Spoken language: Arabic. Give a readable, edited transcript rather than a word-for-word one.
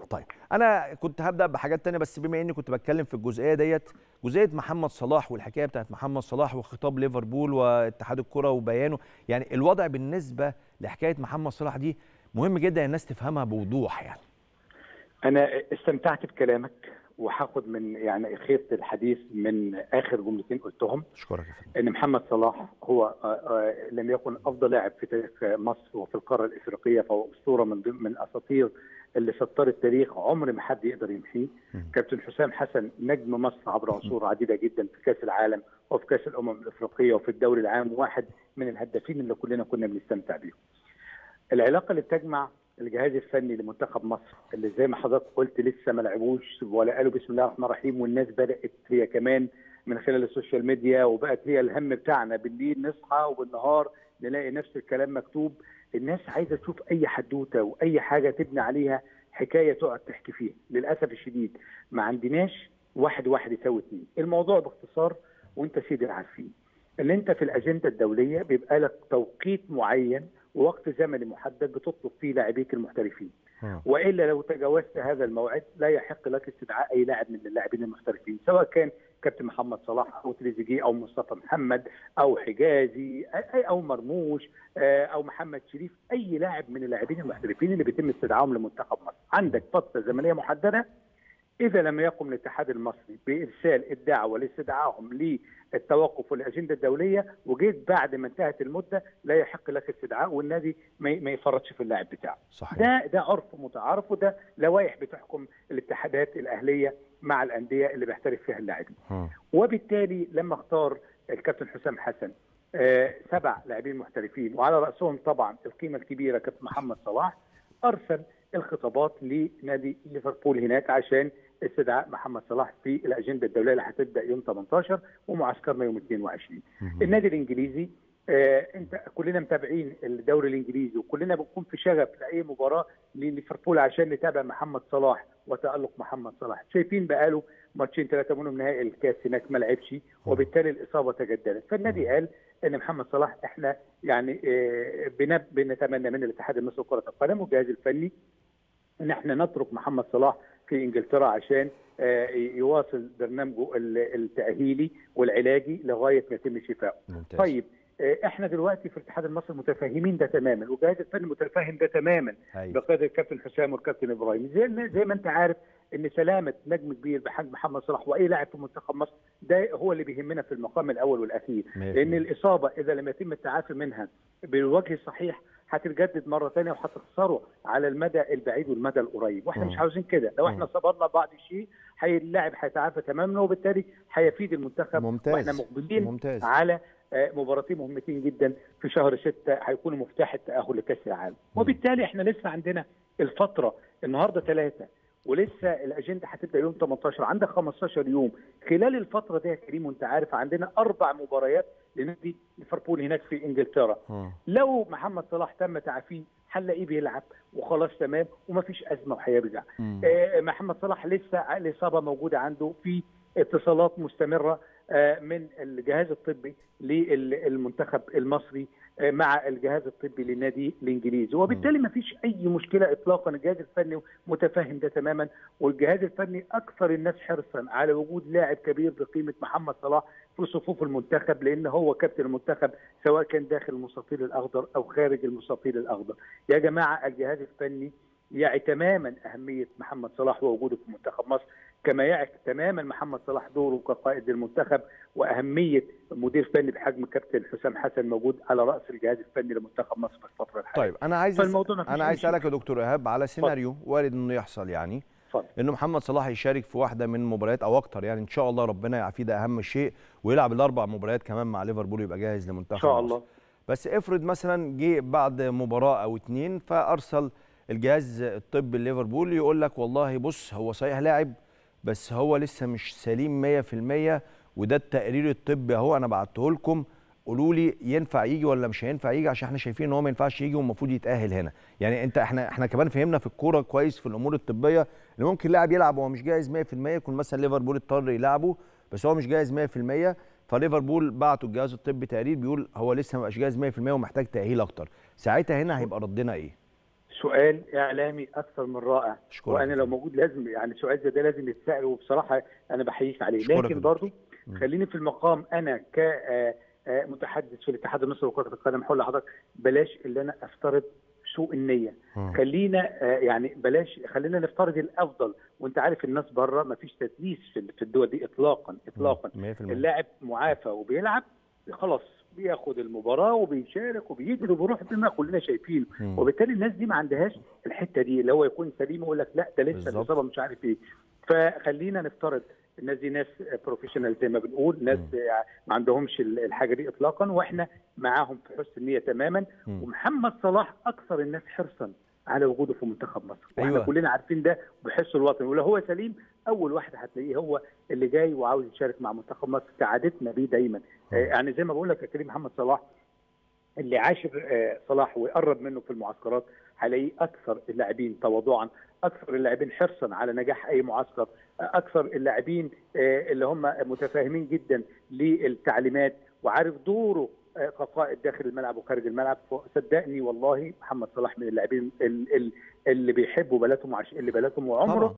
طيب انا كنت هبدا بحاجات تانية، بس بما اني كنت بتكلم في الجزئيه ديت، جزئيه محمد صلاح والحكايه بتاعت محمد صلاح وخطاب ليفربول واتحاد الكره وبيانه، يعني الوضع بالنسبه لحكايه محمد صلاح دي مهم جدا الناس تفهمها بوضوح. يعني انا استمتعت بكلامك، وهاخد من يعني خيط الحديث من اخر جملتين قلتهم. اشكرك يا فندم. ان محمد صلاح هو لم يكن افضل لاعب في تاريخ مصر وفي القاره الافريقيه، فهو اسطوره من اساطير اللي سطر التاريخ، عمر ما حد يقدر يمحيه. كابتن حسام حسن نجم مصر عبر عصور عديده جدا في كاس العالم وفي كاس الامم الافريقيه وفي الدوري العام، واحد من الهدافين اللي كلنا كنا بنستمتع بيهم. العلاقه اللي بتجمع الجهاز الفني لمنتخب مصر اللي زي ما حضرتك قلت لسه ما لعبوش ولا قالوا بسم الله الرحمن الرحيم، والناس بدات هي كمان من خلال السوشيال ميديا، وبقت هي الهم بتاعنا بالليل نصحى وبالنهار نلاقي نفس الكلام مكتوب. الناس عايزه تشوف اي حدوته واي حاجه تبني عليها حكايه تقعد تحكي فيها. للاسف الشديد ما عندناش واحد واحد يساوي اتنين. الموضوع باختصار وانت سيدي العارفين اللي انت في الاجنده الدوليه بيبقى لك توقيت معين ووقت زمني محدد بتطلب فيه لاعبيك المحترفين، والا لو تجاوزت هذا الموعد لا يحق لك استدعاء اي لاعب من اللاعبين المحترفين، سواء كان كابتن محمد صلاح او تريزيجيه او مصطفى محمد او حجازي او مرموش او محمد شريف، اي لاعب من اللاعبين المحترفين اللي بيتم استدعائهم لمنتخب مصر. عندك فتره زمنيه محدده، إذا لم يقم الاتحاد المصري بإرسال الدعوة لاستدعائهم للتوقف والأجندة الدولية وجيت بعد ما انتهت المدة، لا يحق لك استدعاء والنادي ما يفرطش في اللاعب بتاعه. صحيح. ده عرف متعارف، وده لوائح بتحكم الاتحادات الأهلية مع الأندية اللي بيحترف فيها اللاعبين. وبالتالي لما اختار الكابتن حسام حسن 7 لاعبين محترفين وعلى رأسهم طبعا القيمة الكبيرة كابتن محمد صلاح، أرسل الخطابات لنادي ليفربول هناك عشان استدعاء محمد صلاح في الاجنده الدوليه اللي هتبدا يوم 18 ومعسكرنا يوم 22. النادي الانجليزي انت كلنا متابعين الدوري الانجليزي وكلنا بنكون في شغف لاي مباراه لليفربول عشان نتابع محمد صلاح وتالق محمد صلاح. شايفين بقاله ماتشين 3 منهم نهائي الكاس هناك ما لعبش، وبالتالي الاصابه تجددت. فالنادي قال ان محمد صلاح احنا يعني بنتمنى من الاتحاد المصري لكره القدم والجهاز الفني ان احنا نترك محمد صلاح في انجلترا عشان يواصل برنامجه التاهيلي والعلاجي لغايه ما يتم شفائه. طيب احنا دلوقتي في الاتحاد المصري متفاهمين ده تماما، والجهاز الفني متفاهم ده تماما بقياده الكابتن حسام والكابتن ابراهيم. زي ما انت عارف ان سلامه نجم كبير بحجم محمد صلاح واي لاعب في منتخب مصر ده هو اللي بيهمنا في المقام الاول والاخير، لان الاصابه اذا لم يتم التعافي منها بالوجه الصحيح هتتجدد مره ثانيه وهتخسره على المدى البعيد والمدى القريب، واحنا مش عاوزين كده. لو احنا صبرنا بعض الشيء اللاعب هيتعافى تماما وبالتالي هيفيد المنتخب. واحنا مقبلين على مباراتين مهمتين جدا في شهر 6 هيكونوا مفتاح التاهل لكاس العالم، وبالتالي احنا لسه عندنا الفتره النهارده 3 ولسه الاجنده هتبدا يوم 18، عندك 15 يوم. خلال الفتره دي يا كريم وانت عارف عندنا 4 مباريات لنادي ليفربول هناك في انجلترا. لو محمد صلاح تم تعافيه هنلاقيه بيلعب وخلاص تمام ومفيش ازمه وهيرجع. محمد صلاح لسه الاصابه موجوده عنده، في اتصالات مستمره من الجهاز الطبي للمنتخب المصري مع الجهاز الطبي للنادي الانجليزي، وبالتالي ما فيش اي مشكله اطلاقا. الجهاز الفني متفاهم ده تماما، والجهاز الفني اكثر الناس حرصا على وجود لاعب كبير بقيمه محمد صلاح في صفوف المنتخب، لان هو كابتن المنتخب سواء كان داخل المستطيل الاخضر او خارج المستطيل الاخضر. يا جماعه الجهاز الفني يعي تماما اهميه محمد صلاح ووجوده في منتخب مصر، كما يعي تماما محمد صلاح دوره كقائد للمنتخب واهميه مدير فني بحجم كابتن حسام حسن موجود على راس الجهاز الفني لمنتخب مصر في الفتره الحاليه. طيب انا عايز اسالك يا دكتور ايهاب على سيناريو وارد انه يحصل، يعني انه محمد صلاح يشارك في واحده من المباريات او اكتر، يعني ان شاء الله ربنا يعافيه ده اهم شيء، ويلعب ال4 مباريات كمان مع ليفربول ويبقى جاهز لمنتخب ان شاء الله مصر. بس افرض مثلا جه بعد مباراه او 2 فارسل الجهاز الطبي لليفربول يقول لك والله بص هو صحيح لاعب بس هو لسه مش سليم 100%، وده التقرير الطبي اهو انا بعته لكم، قولوا لي ينفع يجي ولا مش هينفع يجي، عشان احنا شايفين ان هو ما ينفعش يجي والمفروض يتاهل هنا. يعني احنا كمان فهمنا في الكوره كويس في الامور الطبيه ان ممكن لاعب يلعب وهو مش جاهز 100%، يكون مثلا ليفربول اضطر يلعبه بس هو مش جاهز 100%، فليفربول بعتوا الجهاز الطبي تقرير بيقول هو لسه ما بقاش جاهز 100% ومحتاج تاهيل اكتر. ساعتها هنا هيبقى ردنا ايه؟ سؤال اعلامي اكثر من رائع، اشكرك وانا لو موجود لازم يعني سؤال زي ده لازم يتسال، وبصراحه انا بحييك عليه. لكن برضو خليني في المقام انا كمتحدث في الاتحاد المصري لكره القدم حول لحضرتك، بلاش اللي انا افترض سوء النيه. خلينا يعني بلاش، خلينا نفترض الافضل. وانت عارف الناس بره ما فيش تدليس في الدول دي اطلاقا اطلاقا. اللاعب معافى وبيلعب خلاص بياخد المباراه وبيشارك وبيجري وبيروح زي ما كلنا شايفين، وبالتالي الناس دي ما عندهاش الحته دي اللي هو يكون سليم ويقول لك لا ده لسه الاصابه مش عارف ايه. فخلينا نفترض الناس دي ناس بروفيشنال زي ما بنقول، ناس ما عندهمش الحاجه دي اطلاقا، واحنا معاهم في حسن النيه تماما. ومحمد صلاح اكثر الناس حرصا على وجوده في منتخب مصر، واحنا أيوة. كلنا عارفين ده بحس الوطني، ولو هو سليم اول واحد هتلاقيه هو اللي جاي وعاوز يشارك مع منتخب مصر كعادتنا بيه دايما. يعني زي ما بقول لك يا كريم، محمد صلاح اللي عاشر صلاح ويقرب منه في المعسكرات هلاقيه اكثر اللاعبين تواضعا، اكثر اللاعبين حرصا على نجاح اي معسكر، اكثر اللاعبين اللي هم متفاهمين جدا للتعليمات وعارف دوره كقائد داخل الملعب وخارج الملعب. صدقني والله محمد صلاح من اللاعبين اللي بيحبوا بلدهم وعاشقين لبلدهم، وعمره